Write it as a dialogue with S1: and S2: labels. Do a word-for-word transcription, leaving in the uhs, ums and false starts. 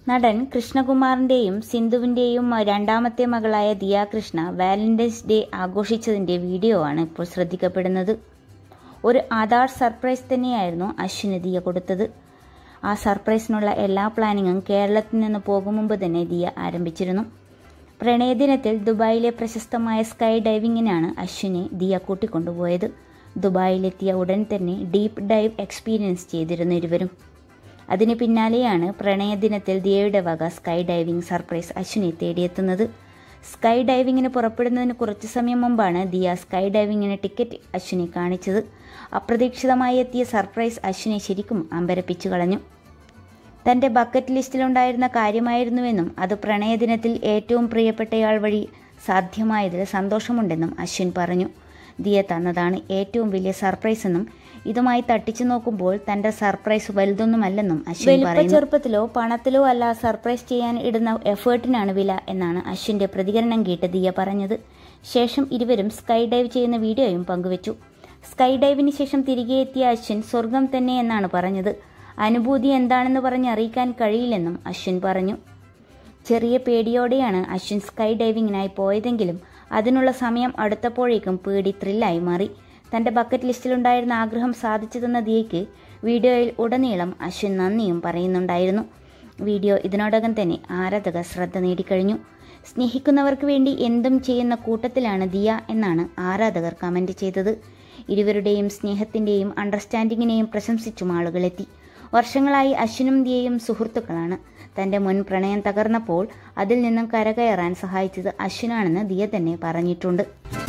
S1: നടൻ കൃഷ്ണകുമാറിന്റെയും സിന്ധുവിന്റെയും രണ്ടാമത്തെ മകളായ ദിയ കൃഷ്ണ വാലന്റൈൻസ് ഡേ ആഘോഷിച്ചതിന്റെ വീഡിയോ ആണ് ഇപ്പോൾ ശ്രദ്ധിക്കപ്പെടുന്നത്. ഒരു ആധാർ സർപ്രൈസ് തന്നെയായിരുന്നു അശ്വിന് ദിയ കൊടുത്തത്. ആ സർപ്രൈസിനുള്ള എല്ലാ പ്ലാനിങ്ങും കേരളത്തിൽ നിന്ന് പോകും മുമ്പ് തന്നെ ദിയ ആരംഭിച്ചിരുന്നു. പ്രണയദിനത്തിൽ ദുബായിലെ പ്രശസ്തമായ സ്കൈ ഡൈവിങ്ങിനാണ് അശ്വിനെ ദിയ കൂട്ടിക്കൊണ്ടുപോയത്. ദുബായിലെത്തിയ ഉടൻ തന്നെ ഡീപ്പ് ഡൈവ് എക്സ്പീരിയൻസ് ചെയ്തിരുന്നു ഇരുവരും. അതിന് പിന്നാലെയാണ് പ്രണയദിനത്തിൽ ദിയയുടെ വക സ്കൈ ഡൈവിംഗ് സർപ്രൈസ് അശ്വിനെ തേടിയെത്തുന്നത്. സ്കൈ ഡൈവിങ്ങിന് പുറപ്പെടുന്നതിന് കുറച്ചു സമയം മുമ്പാണ് ദിയ സ്കൈ ഡൈവിങ്ങിന് ടിക്കറ്റ് അശ്വിനെ കാണിച്ചത്. അപ്രതീക്ഷിതമായി എത്തിയ സർപ്രൈസ് അശ്വിനെ ശരിക്കും അമ്പരപ്പിച്ചു കളഞ്ഞു. തൻ്റെ ബക്കറ്റ് ലിസ്റ്റിലുണ്ടായിരുന്ന കാര്യമായിരുന്നുവെന്നും അത് പ്രണയദിനത്തിൽ ഏറ്റവും പ്രിയപ്പെട്ടയാൾ വഴി സാധ്യമായതിൽ സന്തോഷമുണ്ടെന്നും അശ്വിൻ പറഞ്ഞു. ദിയ തന്നതാണ് ഏറ്റവും വലിയ സർപ്രൈസ് എന്നും ഇതുമായി തട്ടിച്ചു നോക്കുമ്പോൾ തന്റെ സർപ്രൈസ് വലുതൊന്നുമല്ലെന്നും അശ്വിൻ പറയുന്നു. ചെറുപ്പത്തിലോ പണത്തിലോ അല്ല സർപ്രൈസ് ചെയ്യാൻ ഇടുന്ന എഫേർട്ടിനാണ് വില എന്നാണ് അശ്വിന്റെ പ്രതികരണം കേട്ട് ദിയ പറഞ്ഞത്. ശേഷം ഇരുവരും സ്കൈ ഡൈവ് ചെയ്യുന്ന വീഡിയോയും പങ്കുവച്ചു. സ്കൈ ഡൈവിന് ശേഷം തിരികെ എത്തിയ അശ്വിൻ സ്വർഗം തന്നെ എന്നാണ് പറഞ്ഞത്. അനുഭൂതി എന്താണെന്ന് പറഞ്ഞ് അറിയിക്കാൻ കഴിയില്ലെന്നും അശ്വിൻ പറഞ്ഞു. ചെറിയ പേടിയോടെയാണ് അശ്വിൻ സ്കൈ ഡൈവിങ്ങിനായി പോയതെങ്കിലും അതിനുള്ള സമയം അടുത്തപ്പോഴേക്കും പേടി ത്രില്ലായി മാറി. തന്റെ ബക്കറ്റ് ലിസ്റ്റിലുണ്ടായിരുന്ന ആഗ്രഹം സാധിച്ചു തന്ന ദിയയ്ക്ക് വീഡിയോയിൽ ഉടനീളം അശ്വിൻ നന്ദിയും പറയുന്നുണ്ടായിരുന്നു. വീഡിയോ ഇതിനോടകം തന്നെ ആരാധകർ ശ്രദ്ധ നേടിക്കഴിഞ്ഞു. സ്നേഹിക്കുന്നവർക്ക് വേണ്ടി എന്തും ചെയ്യുന്ന കൂട്ടത്തിലാണ് ദിയ എന്നാണ് ആരാധകർ കമന്റ് ചെയ്തത്. ഇരുവരുടെയും സ്നേഹത്തിന്റെയും അണ്ടർസ്റ്റാൻഡിങ്ങിനെയും പ്രശംസിച്ചും ആളുകളെത്തി. വർഷങ്ങളായി അശ്വിനും ദിയയും സുഹൃത്തുക്കളാണ്. തന്റെ മുൻ പ്രണയം തകർന്നപ്പോൾ അതിൽ നിന്നും കരകയറാൻ സഹായിച്ചത് അശ്വിനാണെന്ന് ദിയ തന്നെ പറഞ്ഞിട്ടുണ്ട്.